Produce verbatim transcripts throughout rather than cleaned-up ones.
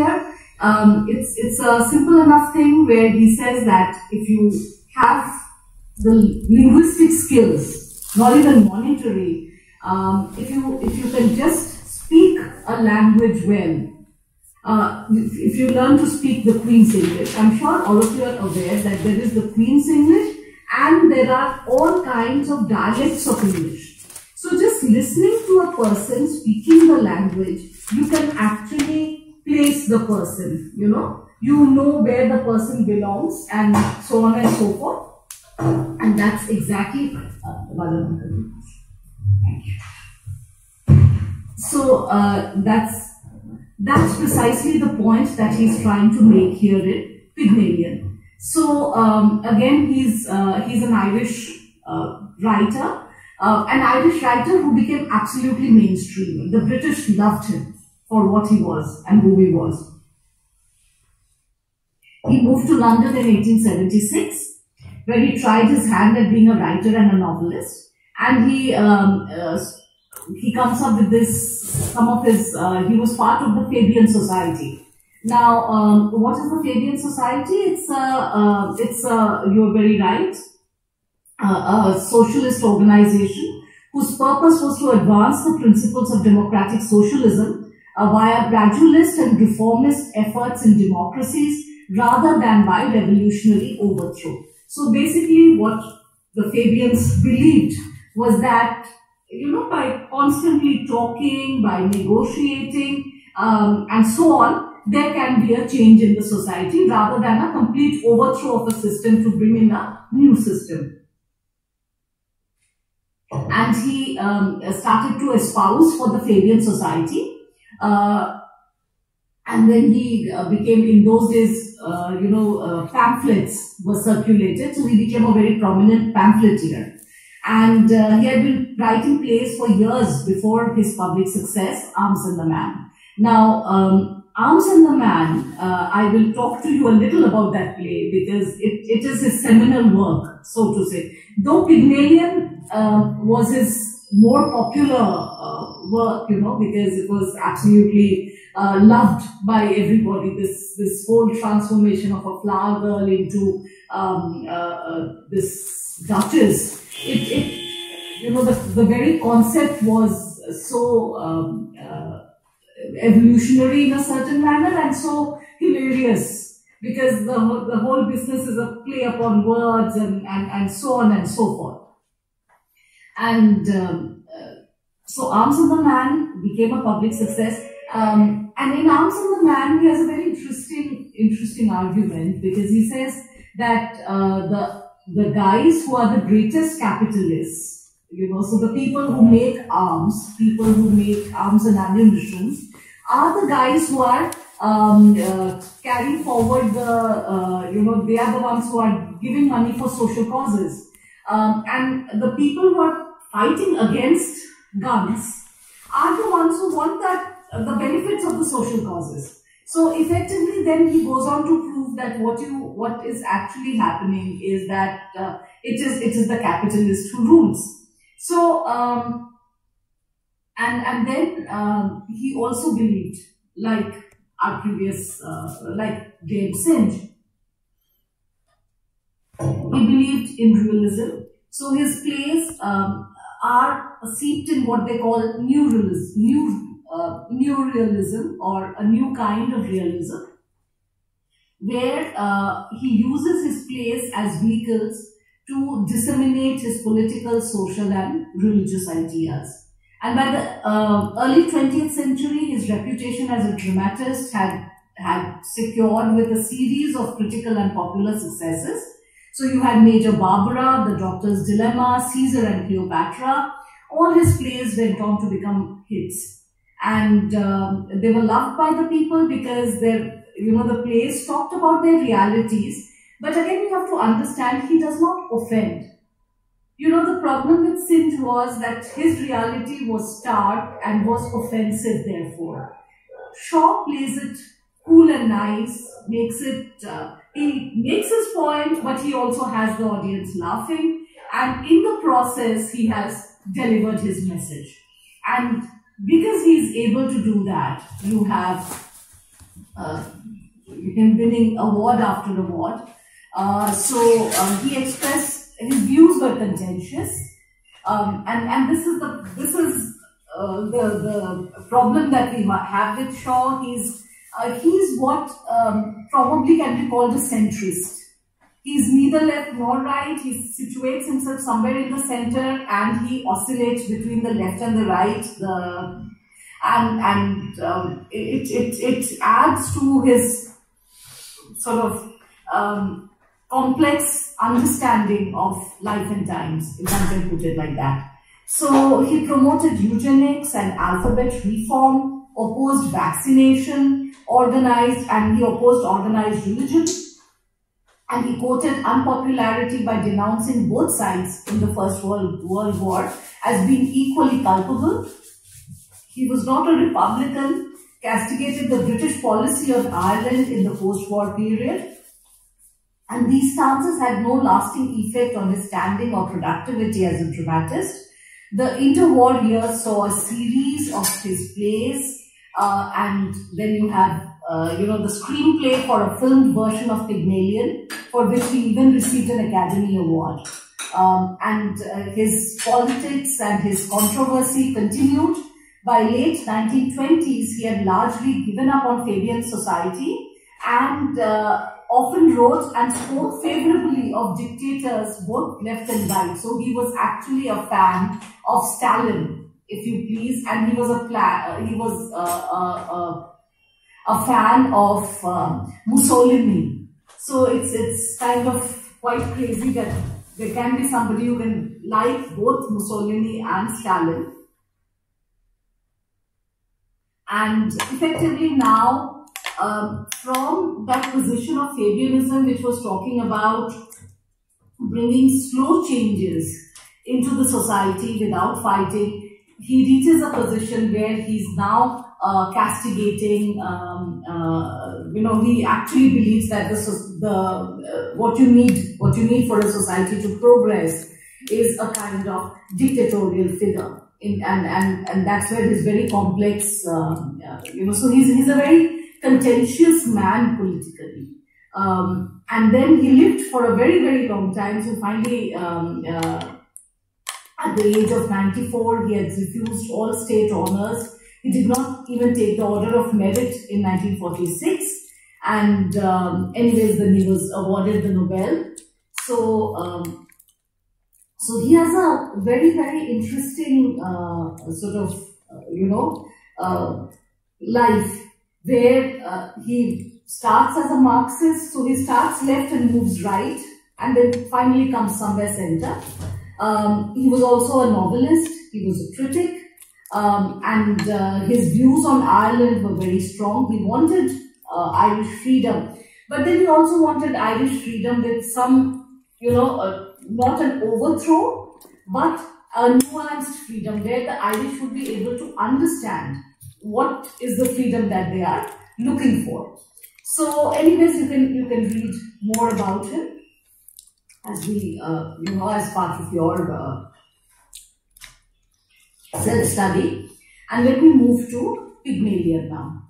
here. Um, it's, it's a simple enough thing where he says that if you have the linguistic skills, not even monetary, um, if you if you can just speak a language well, uh, if, if you learn to speak the Queen's English, I'm sure all of you are aware that there is the Queen's English and there are all kinds of dialects of English. So just listening to a person speaking the language, you can actually place the person, you know, you know where the person belongs and so on and so forth. And that's exactly, uh, thank you. So uh, that's that's precisely the point that he's trying to make here in Pygmalion. So um, again, he's uh, he's an Irish uh, writer, uh, an Irish writer who became absolutely mainstream. The British loved him for what he was and who he was. He moved to London in eighteen seventy-six. Where he tried his hand at being a writer and a novelist, and he um, uh, he comes up with this. Some of his uh, he was part of the Fabian Society. Now, um, what is the Fabian Society? It's a uh, it's a you're very right, uh, a socialist organization whose purpose was to advance the principles of democratic socialism uh, via gradualist and reformist efforts in democracies rather than by revolutionary overthrow. So basically what the Fabians believed was that, you know, by constantly talking, by negotiating um, and so on, there can be a change in the society rather than a complete overthrow of a system to bring in a new system. And he um, started to espouse for the Fabian Society. Uh, and then he uh, became, in those days, Uh, you know, uh, pamphlets were circulated, so he became a very prominent pamphleteer. And uh, he had been writing plays for years before his public success, Arms and the Man. Now, um, Arms and the Man, uh, I will talk to you a little about that play because it, it is his seminal work, so to say. Though Pygmalion uh, was his more popular uh, work, you know, because it was absolutely Uh, loved by everybody, this this whole transformation of a flower girl into um, uh, uh, this duchess. It, it, you know, the, the very concept was so um, uh, evolutionary in a certain manner and so hilarious because the, the whole business is a play upon words and, and, and so on and so forth. And um, uh, so Arms and the Man became a public success. Um, and in Arms and the Man, he has a very interesting, interesting argument because he says that uh, the the guys who are the greatest capitalists, you know, so the people who make arms, people who make arms and ammunitions, are the guys who are um, uh, carrying forward the, uh, you know, they are the ones who are giving money for social causes, um, and the people who are fighting against guns are the ones who want that. The benefits of the social causes. So effectively then he goes on to prove that what you what is actually happening is that uh, it is it is the capitalist who rules. So um, and and then um, he also believed, like our previous uh, like James Synge, he believed in realism. So his plays um, are seeped in what they call new realism, new Uh, new realism or a new kind of realism where uh, he uses his plays as vehicles to disseminate his political, social and religious ideas. And by the uh, early twentieth century, his reputation as a dramatist had, had secured with a series of critical and popular successes. So you had Major Barbara, The Doctor's Dilemma, Caesar and Cleopatra. All his plays went on to become hits. And um, they were loved by the people because they're, you know, the plays talked about their realities. But again, you have to understand, he does not offend. You know, the problem with Synge was that his reality was stark and was offensive, therefore. Shaw plays it cool and nice, makes it, uh, he makes his point, but he also has the audience laughing. And in the process, he has delivered his message. And because he's able to do that, you have uh, him winning award after award. Uh, so um, he expressed his views were contentious, um, and and this is the this is uh, the the problem that we have with Shaw. He's uh, he's what um, probably can be called a centrist. He's neither left nor right. He situates himself somewhere in the center, and he oscillates between the left and the right. The and and um, it it it adds to his sort of um, complex understanding of life and times, if I can put it like that. So he promoted eugenics and alphabet reform, opposed vaccination, organized and he opposed organized religion, and he quoted unpopularity by denouncing both sides in the First World, World War as being equally culpable. He was not a Republican, castigated the British policy on Ireland in the post-war period, and these stances had no lasting effect on his standing or productivity as a dramatist. The interwar years saw a series of his plays, uh, and then you have, uh, you know, the screenplay for a filmed version of Pygmalion, for which he even received an Academy Award. Um, and uh, his politics and his controversy continued. By late nineteen twenties, he had largely given up on Fabian society and uh, often wrote and spoke favorably of dictators, both left and right. So he was actually a fan of Stalin, if you please, and he was a pla he was uh, uh, uh, a fan of uh, Mussolini. So it's it's kind of quite crazy that there can be somebody who can like both Mussolini and Stalin. And effectively now, um, from that position of Fabianism, which was talking about bringing slow changes into the society without fighting, he reaches a position where he's now uh, castigating, um, uh, you know, he actually believes that the, the uh, what you need, what you need for a society to progress is a kind of dictatorial figure. In, and, and, and that's where his very complex, um, uh, you know, so he's, he's a very contentious man politically. Um, and then he lived for a very, very long time. So finally, um, uh, at the age of ninety-four, he had refused all state honors. He did not even take the Order of Merit in nineteen forty-six. And um, anyways, then he was awarded the Nobel. So, um, So he has a very, very interesting uh, sort of, uh, you know, uh, life where uh, he starts as a Marxist. So he starts left and moves right, and then finally comes somewhere center. Um, he was also a novelist. He was a critic, um, and uh, his views on Ireland were very strong. He wanted uh, Irish freedom, but then he also wanted Irish freedom with some, you know, uh, not an overthrow, but a nuanced freedom where the Irish would be able to understand what is the freedom that they are looking for. So anyways, you can you can read more about him as we, uh, you know, as part of your uh, self-study. And let me move to Pygmalion now.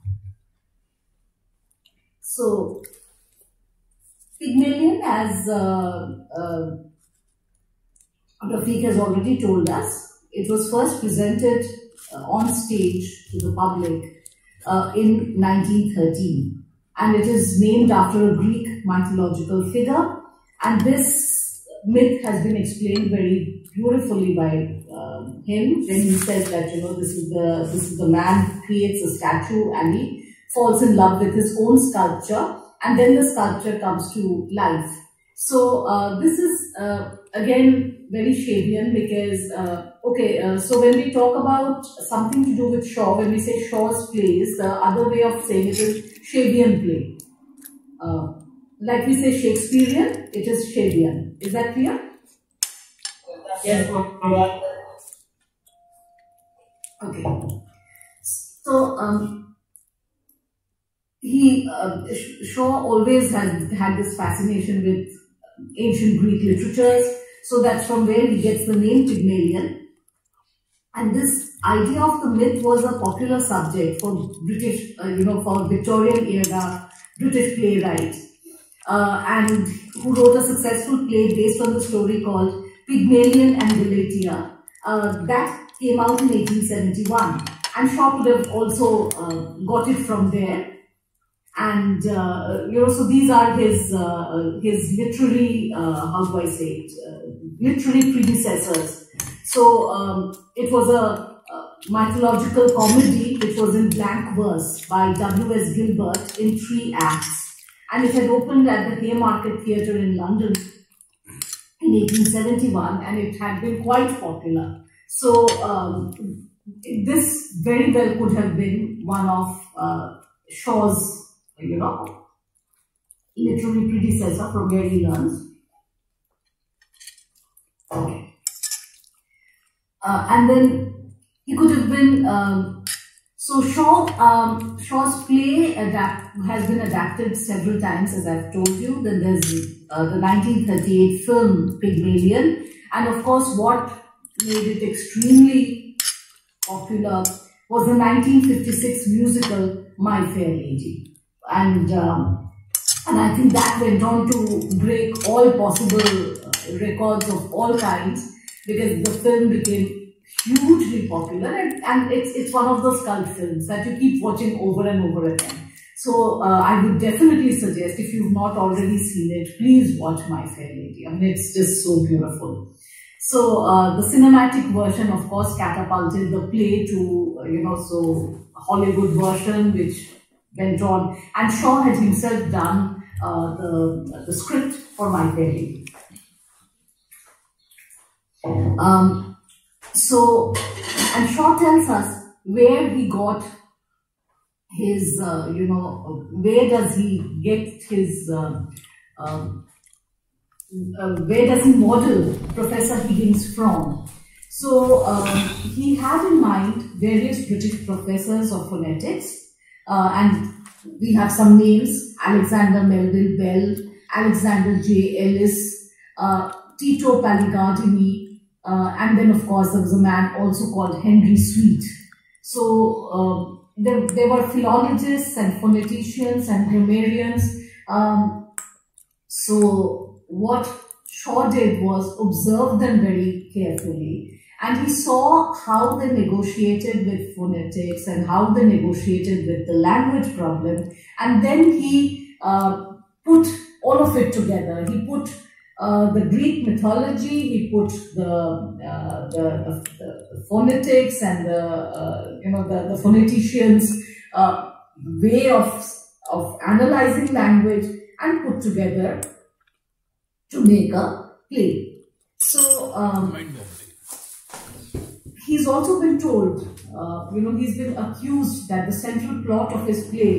So Pygmalion, as uh, uh, Rafiq has already told us, it was first presented uh, on stage to the public uh, in nineteen thirteen, and it is named after a Greek mythological figure, and this myth has been explained very beautifully by uh, him when he says that, you know, this is the this is the man who creates a statue and he falls in love with his own sculpture, and then the sculpture comes to life. So uh, this is uh, again very Shavian, because uh, okay, uh, so when we talk about something to do with Shaw, when we say Shaw's plays, the other way of saying it is Shavian play. Uh, like we say Shakespearean, it is Shavian. Is that clear? Yes. Okay. So um, he uh, Shaw always has had this fascination with ancient Greek literatures. So that's from where he gets the name Pygmalion. And this idea of the myth was a popular subject for British, uh, you know, for Victorian era British playwright, uh, and who wrote a successful play based on the story called Pygmalion and Galatea. Uh, that came out in eighteen seventy-one, and Shaw could have also uh, got it from there. And uh, you know, so these are his uh, his literary, uh, how do I say it, uh, literary predecessors. So um, it was a, a mythological comedy which was in blank verse by W S Gilbert in three acts, and it had opened at the Haymarket Theatre in London in eighteen seventy-one, and it had been quite popular. So um, this very well could have been one of uh, Shaw's, you know, literary predecessor from where he learns. Okay. Uh, and then he could have been, um, so Shaw, um, Shaw's play adapt, has been adapted several times, as I've told you. Then there's uh, the nineteen thirty-eight film Pygmalion, and of course what made it extremely popular was the nineteen fifty-six musical My Fair Lady. And um, and I think that went on to break all possible uh, records of all kinds, because the film became hugely popular, and, and it's it's one of those cult films that you keep watching over and over again. So uh, I would definitely suggest, if you've not already seen it, please watch My Fair Lady. I mean, it's just so beautiful. So uh, the cinematic version, of course, catapulted the play to uh, you know so Hollywood version, which went on, and Shaw had himself done uh, the, the script for My Fair Lady. Um, so, and Shaw tells us where he got his, uh, you know, where does he get his, uh, uh, uh, where does he model Professor Higgins from? So, um, he had in mind various British professors of phonetics. Uh, and we have some names: Alexander Melville Bell, Alexander J. Ellis, uh, Tito Paligardini, uh, and then of course there was a man also called Henry Sweet. So uh, there, there were philologists and phoneticians and grammarians. Um, so what Shaw did was observe them very carefully, and he saw how they negotiated with phonetics and how they negotiated with the language problem. And then he uh, put all of it together. He put uh, the Greek mythology, he put the, uh, the, the, the phonetics and the, uh, you know, the, the phoneticians' uh, way of, of analyzing language, and put together to make a play. So, um, he's also been told, uh, you know, he's been accused that the central plot of his play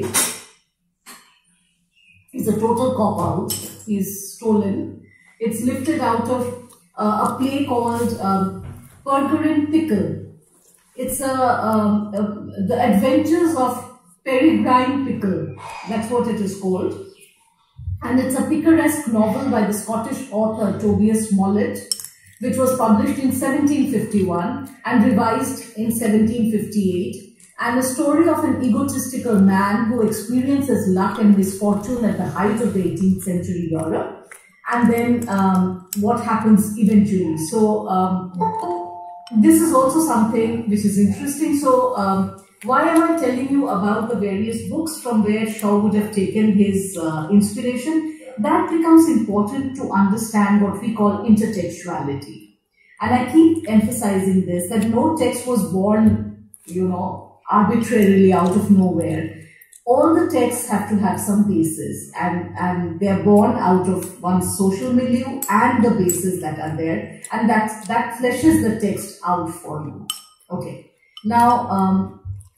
is a total cop-out. He's stolen. It's lifted out of uh, a play called um, Peregrine Pickle. It's a, um, a, the Adventures of Peregrine Pickle. That's what it is called. And it's a picaresque novel by the Scottish author Tobias Smollett, which was published in seventeen fifty-one and revised in seventeen fifty-eight, and a story of an egotistical man who experiences luck and misfortune at the height of the eighteenth century Europe, and then um, what happens eventually. So um, this is also something which is interesting. So um, why am I telling you about the various books from where Shaw would have taken his uh, inspiration? That becomes important to understand what we call intertextuality. And I keep emphasizing this, that no text was born, you know, arbitrarily out of nowhere. All the texts have to have some basis, and, and they're born out of one's social milieu and the bases that are there, and that, that fleshes the text out for you. Okay. Now, um,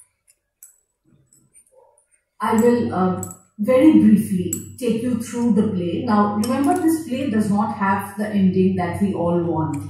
I will uh, very briefly take you through the play. Now, remember, this play does not have the ending that we all want.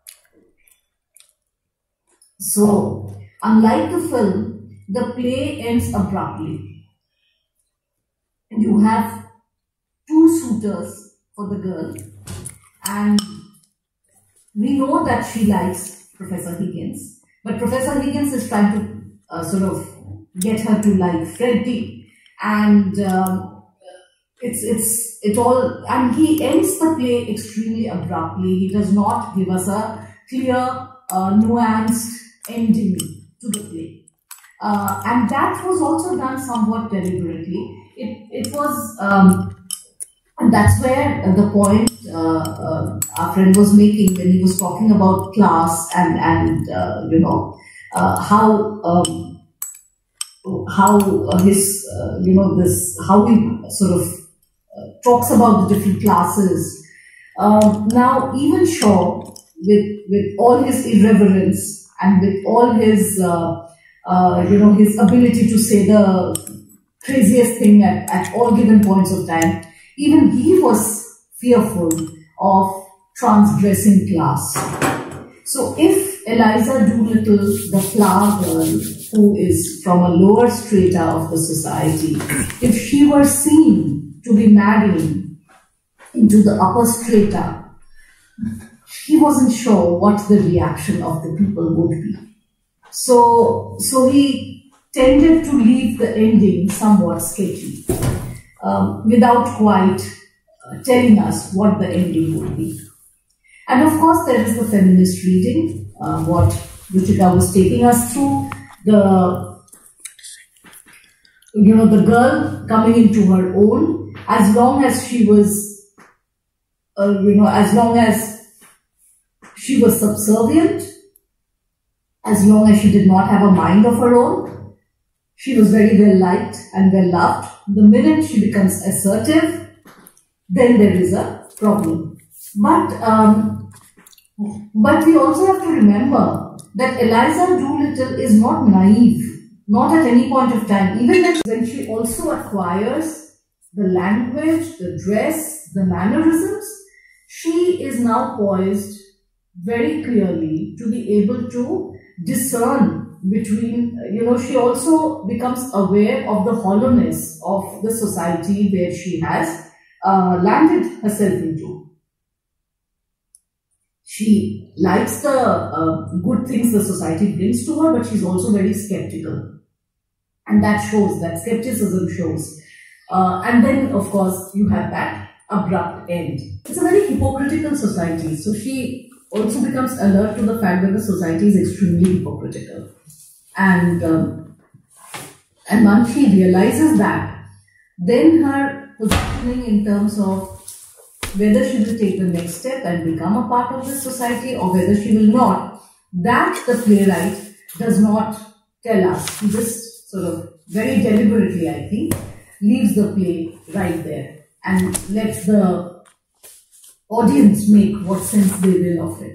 So, unlike the film, the play ends abruptly. You have two suitors for the girl, and we know that she likes Professor Higgins. But Professor Higgins is trying to uh, sort of get her to like Freddie, and um, it's it's it all, and he ends the play extremely abruptly. He does not give us a clear, uh, nuanced ending to the play, uh, and that was also done somewhat deliberately. It it was, um, and that's where the point uh, uh, our friend was making when he was talking about class and and uh, you know uh, how. Um, how uh, his, uh, you know, this, how he sort of uh, talks about the different classes. Um, now, even Shaw, with, with all his irreverence and with all his, uh, uh, you know, his ability to say the craziest thing at, at all given points of time, even he was fearful of transgressing class. So if Eliza Doolittle, the flower girl, who is from a lower strata of the society, if she were seen to be marrying into the upper strata, he wasn't sure what the reaction of the people would be. So, so he tended to leave the ending somewhat sketchy, um, without quite uh, telling us what the ending would be. And of course, there is the feminist reading, uh, what Ruchika was taking us through. The, you know, the girl coming into her own, as long as she was, uh, you know, as long as she was subservient, as long as she did not have a mind of her own, she was very well liked and well loved. The minute she becomes assertive, then there is a problem. But, um, but we also have to remember that Eliza Doolittle is not naive, not at any point of time. Even when she also acquires the language, the dress, the mannerisms, she is now poised very clearly to be able to discern between, you know, she also becomes aware of the hollowness of the society where she has uh, landed herself into. She likes the uh, good things the society brings to her, but she's also very skeptical. And that shows, that skepticism shows. Uh, and then, of course, you have that abrupt end. It's a very hypocritical society. So she also becomes alert to the fact that the society is extremely hypocritical. And, um, and once she realizes that, then her positioning in terms of whether she will take the next step and become a part of this society or whether she will not, that the playwright does not tell us. He just sort of very deliberately, I think, leaves the play right there and lets the audience make what sense they will of it.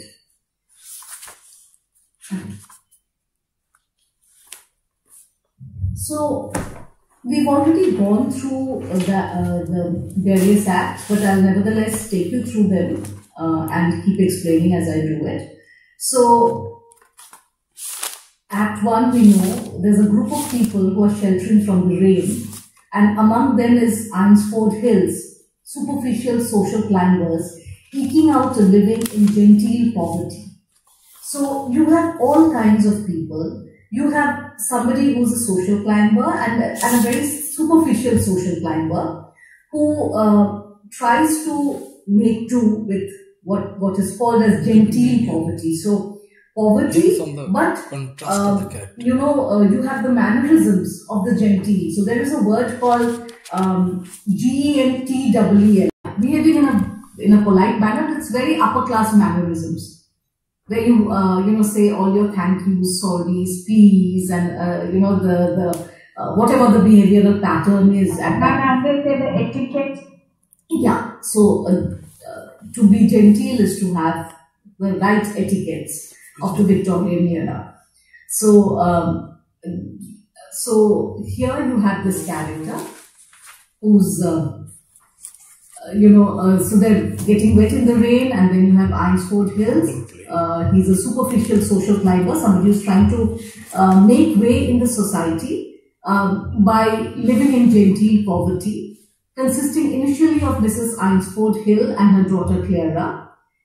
So, we've already gone through the, uh, the various acts, but I'll nevertheless take you through them uh, and keep explaining as I do it. So, Act one, we know there's a group of people who are sheltering from the rain, and among them is Eynsford Hills, superficial social climbers eking out a living in genteel poverty. So, you have all kinds of people. You have somebody who's a social climber and, and a very superficial social climber who uh, tries to make do with what, what is called as genteel poverty. So, poverty, but uh, you know, uh, you have the mannerisms of the genteel. So, there is a word called um, G E N T W E L, behaving in a, in a polite manner. It's very upper class mannerisms, where you, uh, you know, say all your thank yous, sorries, please, and, uh, you know, the, the, uh, whatever the behavioral pattern is. And the etiquette. Yeah. So, uh, uh, to be genteel is to have the right etiquettes of the Victorian era. So, um, so here you have this character who's, uh, you know, uh, so they're getting wet in the rain, and then you have Eynsford Hills. Uh, he's a superficial social climber, somebody who's trying to uh, make way in the society um, by living in genteel poverty, consisting initially of Missus Eynsford Hill and her daughter Clara,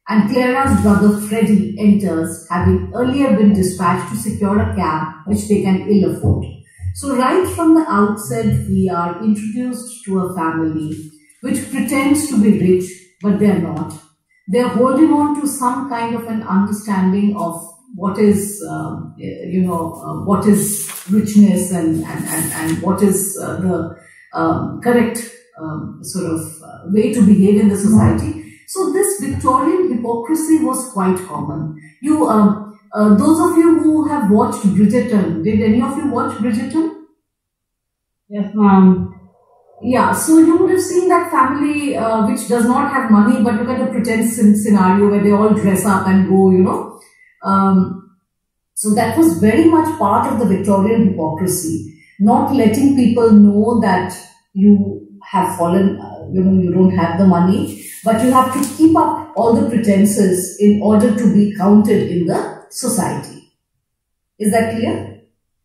and Clara's brother Freddie enters, having earlier been dispatched to secure a cab which they can ill afford. So right from the outset, we are introduced to a family which pretends to be rich, but they are not. They are holding on to some kind of an understanding of what is, um, you know, uh, what is richness and, and, and, and what is uh, the um, correct um, sort of uh, way to behave in the society. So this Victorian hypocrisy was quite common. You, um, uh, those of you who have watched Bridgerton, did any of you watch Bridgerton? Yes, ma'am. Yeah, so you would have seen that family uh, which does not have money, but look at the pretend scenario where they all dress up and go, you know. Um, so that was very much part of the Victorian hypocrisy, not letting people know that you have fallen, uh, you know, you don't have the money, but you have to keep up all the pretenses in order to be counted in the society. Is that clear?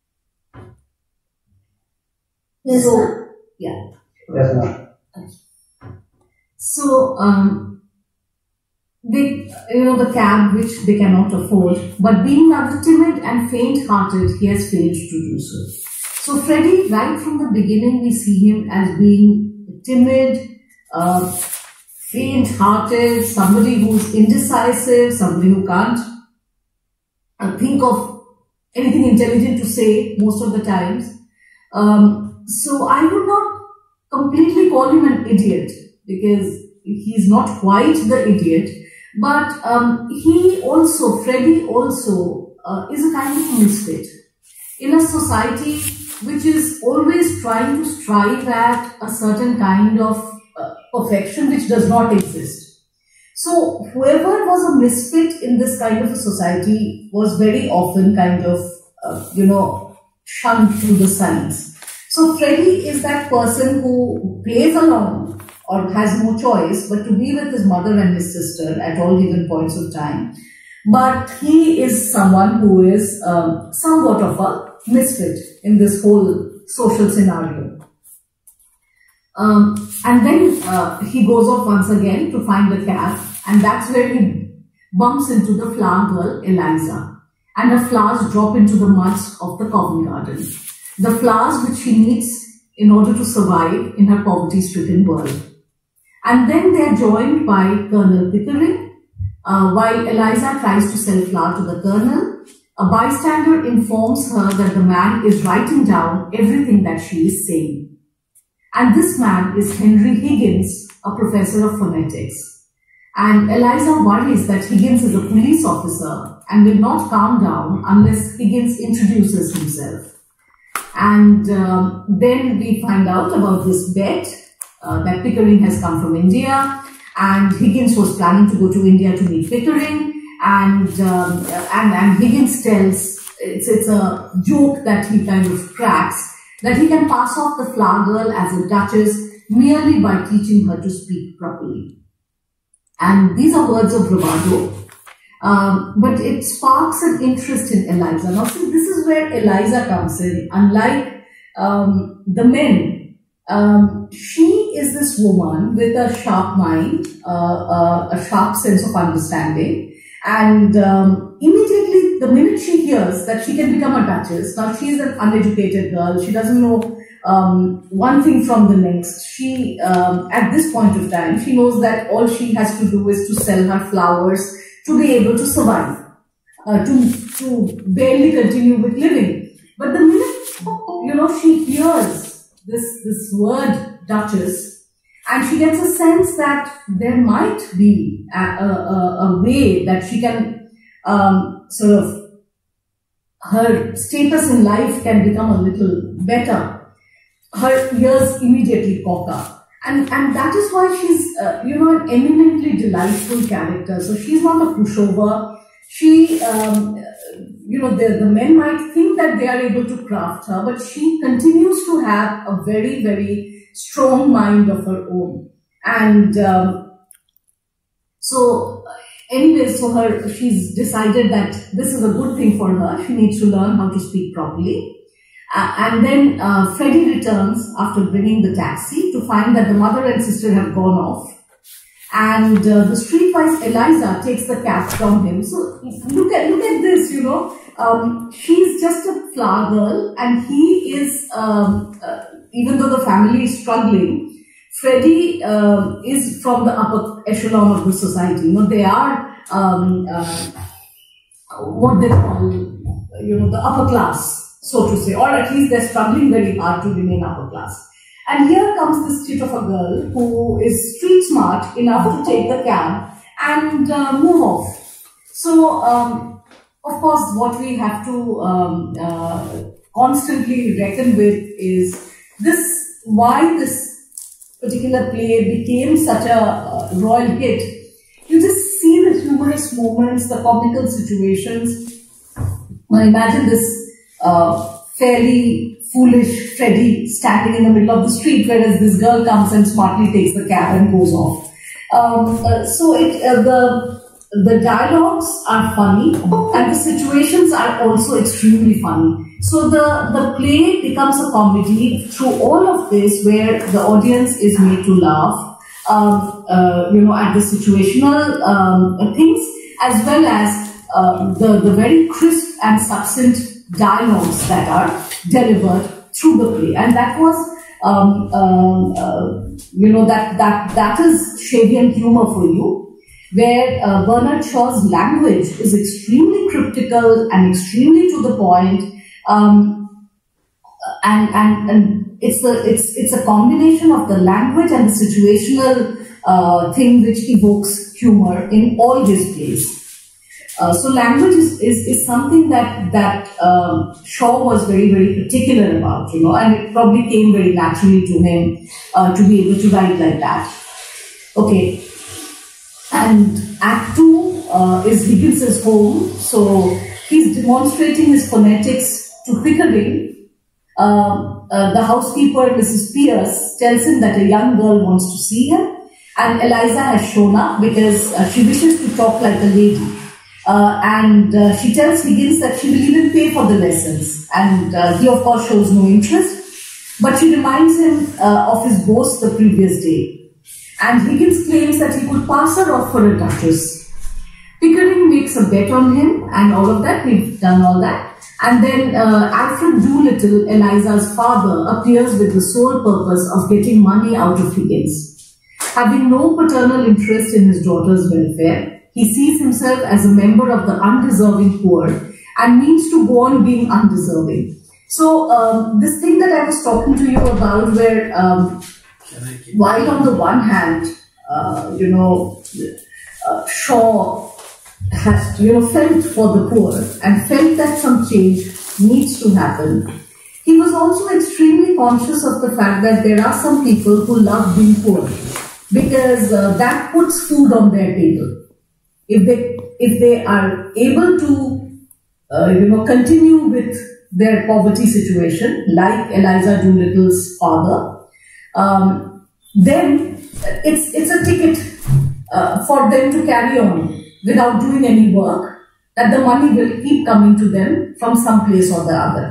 Yes, so, ma'am. yeah. Yes, ma'am. So, um, they, you know, the cab which they cannot afford, but being rather timid and faint-hearted, he has failed to do so. So, Freddie, right from the beginning, we see him as being timid, uh, faint-hearted, somebody who's indecisive, somebody who can't uh, think of anything intelligent to say most of the times. Um, so, I would not completely call him an idiot, because he's not quite the idiot, but um, he also, Freddie also, uh, is a kind of misfit in a society which is always trying to strive at a certain kind of uh, perfection which does not exist. So whoever was a misfit in this kind of a society was very often kind of, uh, you know, shunned to the sides. So Freddie is that person who plays along or has no choice but to be with his mother and his sister at all given points of time. But he is someone who is um, somewhat of a misfit in this whole social scenario. Um, and then uh, he goes off once again to find the cab, and that's where he bumps into the flower girl Eliza, and her flowers drop into the muds of the Covent Garden. The flowers which she needs in order to survive in her poverty-stricken world. And then they are joined by Colonel Pickering. Uh, while Eliza tries to sell flour to the colonel, a bystander informs her that the man is writing down everything that she is saying. And this man is Henry Higgins, a professor of phonetics. And Eliza worries that Higgins is a police officer and will not calm down unless Higgins introduces himself. And um, then we find out about this bet uh, that Pickering has come from India, and Higgins was planning to go to India to meet Pickering, and um, and, and Higgins tells, it's, it's a joke that he kind of cracks, that he can pass off the flower girl as a duchess merely by teaching her to speak properly. And these are words of bravado. Um, but it sparks an interest in Eliza. Now, see, this is where Eliza comes in. Unlike um, the men, um, she is this woman with a sharp mind, uh, uh, a sharp sense of understanding. And um, immediately, the minute she hears that she can become a duchess, now she is an uneducated girl, she doesn't know um, one thing from the next. She, um, at this point of time, she knows that all she has to do is to sell her flowers to be able to survive, uh, to, to barely continue with living. But the minute, you know, she hears this, this word duchess, and she gets a sense that there might be a, a, a way that she can um, sort of, her status in life can become a little better, her ears immediately cock up. And, and that is why she's, uh, you know, an eminently delightful character. So she's not a pushover. She, um, you know, the, the men might think that they are able to craft her, but she continues to have a very, very strong mind of her own. And um, so, anyway, so her, she's decided that this is a good thing for her. She needs to learn how to speak properly. Uh, and then uh, Freddie returns after bringing the taxi to find that the mother and sister have gone off. and uh, the streetwise Eliza takes the cap from him. So look at look at this, you know. Um, she's just a flower girl, and he is, um, uh, even though the family is struggling, Freddie uh, is from the upper echelon of the society. You know, they are um, uh, what they call, you know, the upper class, so to say, or at least they're struggling very hard to remain upper class. And here comes this chit of a girl who is street smart enough to take the cab and uh, move off. So, um, of course, what we have to um, uh, constantly reckon with is this, why this particular play became such a uh, royal hit. You just see the humorous moments, the comical situations. Now imagine this uh, fairly foolish Freddie standing in the middle of the street, whereas this girl comes and smartly takes the cab and goes off. Um, uh, so it, uh, the The dialogues are funny and the situations are also extremely funny. So the, the play becomes a comedy through all of this, where the audience is made to laugh, um, uh, you know, at the situational um, things, as well as uh, the, the very crisp and succinct dialogues that are delivered through the play. And that was, um, um, uh, you know, that, that, that is Shavian humor for you, where uh, Bernard Shaw's language is extremely cryptical and extremely to the point, um, and and and it's a it's it's a combination of the language and the situational uh, thing which evokes humor in all his plays. Uh, so language is, is is something that that um, Shaw was very very particular about, you know, and it probably came very naturally to him uh, to be able to write like that. Okay. And Act two uh, is Higgins's home, so he's demonstrating his phonetics to Pickering. Uh, uh, the housekeeper, Missus Pierce, tells him that a young girl wants to see him, and Eliza has shown up because uh, she wishes to talk like a lady. Uh, and uh, she tells Higgins that she will even pay for the lessons, and uh, he of course shows no interest, but she reminds him uh, of his boast the previous day. And Higgins claims that he could pass her off for a duchess. Pickering makes a bet on him and all of that. We've done all that. And then uh, Alfred Doolittle, Eliza's father, appears with the sole purpose of getting money out of Higgins. Having no paternal interest in his daughter's welfare, he sees himself as a member of the undeserving poor and means to go on being undeserving. So um, this thing that I was talking to you about, where um, while on the one hand, uh, you know, uh, Shaw has, you know, felt for the poor and felt that some change needs to happen, he was also extremely conscious of the fact that there are some people who love being poor because uh, that puts food on their table. If they, if they are able to, uh, you know, continue with their poverty situation, like Eliza Doolittle's father, Um, then it's it's a ticket uh, for them to carry on without doing any work, that the money will keep coming to them from some place or the other.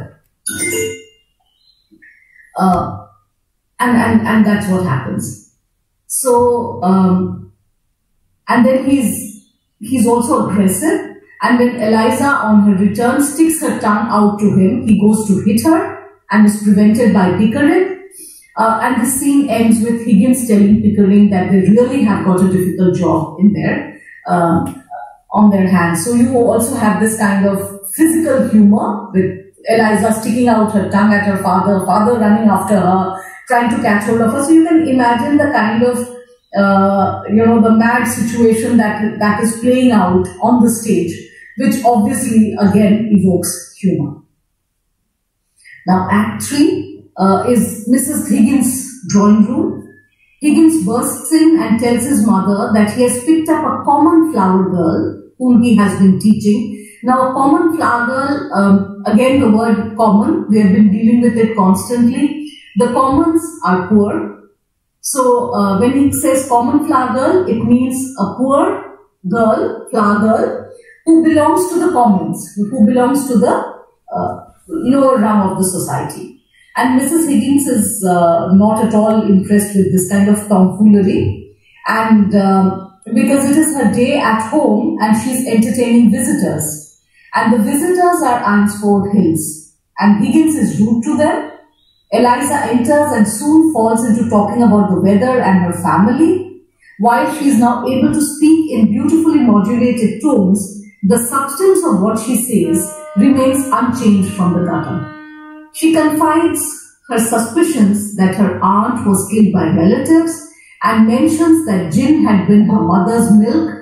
Uh, and, and, and that's what happens. So, um, and then he's, he's also aggressive, and when Eliza on her return sticks her tongue out to him, he goes to hit her and is prevented by Pickering. Uh, and the scene ends with Higgins telling Pickering that they really have got a difficult job in their, um, on their hands. So you also have this kind of physical humor with Eliza sticking out her tongue at her father, father running after her, trying to catch hold of her. So you can imagine the kind of, uh, you know, the mad situation that, that is playing out on the stage, which obviously again evokes humor. Now Act three. Uh, is Missus Higgins' drawing room. Higgins bursts in and tells his mother that he has picked up a common flower girl whom he has been teaching. Now, a common flower girl, um, again the word common, we have been dealing with it constantly. The commons are poor. So, uh, when he says common flower girl, it means a poor girl, flower girl, who belongs to the commons, who belongs to the uh, lower rung of the society. And Missus Higgins is uh, not at all impressed with this kind of tomfoolery. And um, because it is her day at home and she's entertaining visitors. And the visitors are Eynsford Hills. And Higgins is rude to them. Eliza enters and soon falls into talking about the weather and her family. While she is now able to speak in beautifully modulated tones, the substance of what she says remains unchanged from the gutter. She confides her suspicions that her aunt was killed by relatives and mentions that gin had been her mother's milk.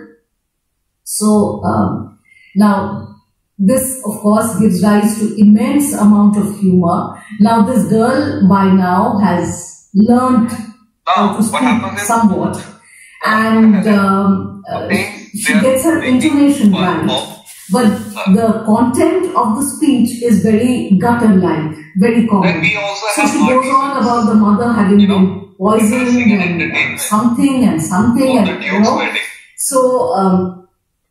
So, um, now, this, of course, gives rise to immense amount of humor. Now, this girl by now has learned how to speak somewhat, and um, uh, she gets her intonation right. But the content of the speech is very gutter-like, very common. So she goes on about the mother having been poisoned and something and something, and you know. So, um,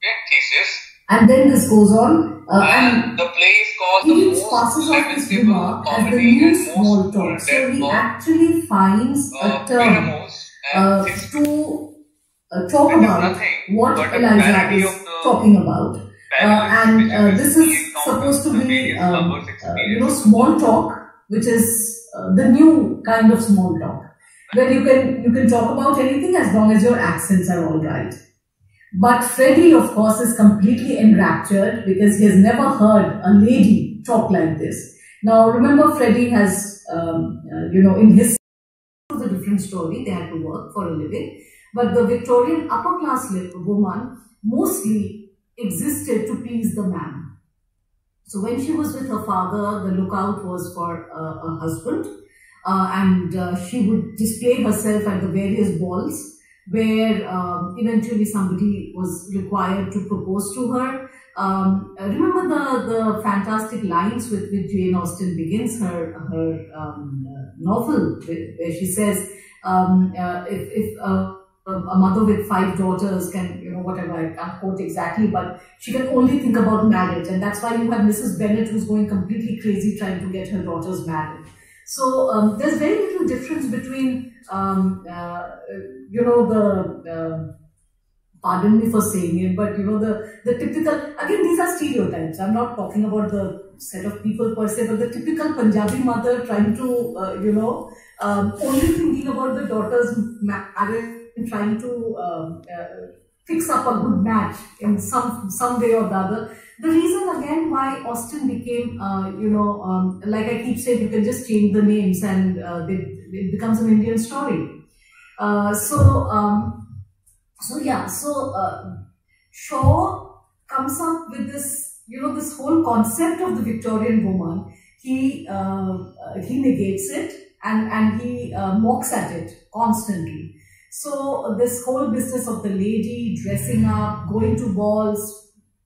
and then this goes on. Uh, and, and the play is called he the passes off his remark as the new small talk. So he actually finds uh, a term uh, to uh, talk about what Eliza is talking about. Uh, and uh, this is supposed to be, um, uh, you know, small talk, which is uh, the new kind of small talk, where you can you can talk about anything as long as your accents are all right. But Freddie, of course, is completely enraptured because he has never heard a lady talk like this. Now, remember, Freddie has, um, uh, you know, in his, it was a different story. They had to work for a living. But the Victorian upper class woman mostly existed to please the man. So when she was with her father, the lookout was for uh, a husband. Uh, and uh, she would display herself at the various balls, where um, eventually somebody was required to propose to her. Um, remember the, the fantastic lines with which Jane Austen begins her, her um, uh, novel, where she says, um, uh, if, if uh, a mother with five daughters can, you know, whatever, I can't quote exactly, but she can only think about marriage. And that's why you have Missus Bennet, who's going completely crazy trying to get her daughters married. So um, there's very little difference between, um, uh, you know, the, uh, pardon me for saying it, but you know, the, the typical, again, these are stereotypes. I'm not talking about the set of people per se, but the typical Punjabi mother trying to, uh, you know, um, only thinking about the daughter's marriage and trying to um, uh, fix up a good match in some, some way or the other. The reason again why Austen became, uh, you know, um, like I keep saying, you can just change the names and uh, they, it becomes an Indian story. Uh, so, um, so yeah, so uh, Shaw comes up with this, you know, this whole concept of the Victorian woman. He uh, he negates it and and he uh, mocks at it constantly. So this whole business of the lady dressing up, going to balls,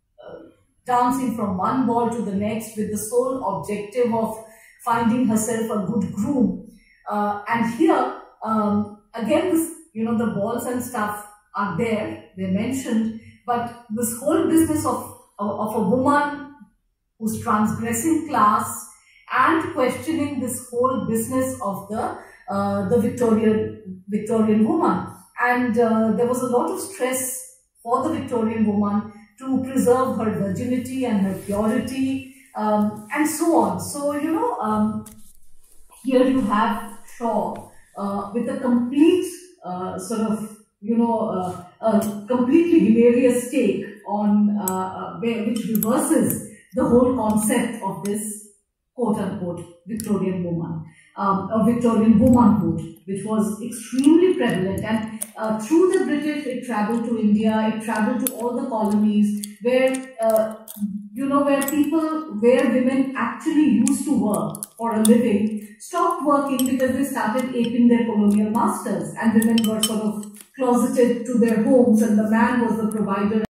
dancing from one ball to the next with the sole objective of finding herself a good groom. Uh, and here, um, again, this, you know, the balls and stuff are there, they're mentioned, but this whole business of, of, of a woman who's transgressing class and questioning this whole business of the, uh, the Victorian, Victorian woman. And uh, there was a lot of stress for the Victorian woman to preserve her virginity and her purity, um, and so on. So, you know, um, here you have Shaw uh, with a complete uh, sort of, you know, uh, a completely hilarious take on uh, uh, which reverses the whole concept of this quote-unquote Victorian woman. Um, a Victorian womanhood, which was extremely prevalent, and uh, through the British it travelled to India, it travelled to all the colonies where, uh, you know, where people, where women actually used to work for a living, stopped working because they started aping their colonial masters, and women were sort of closeted to their homes and the man was the provider.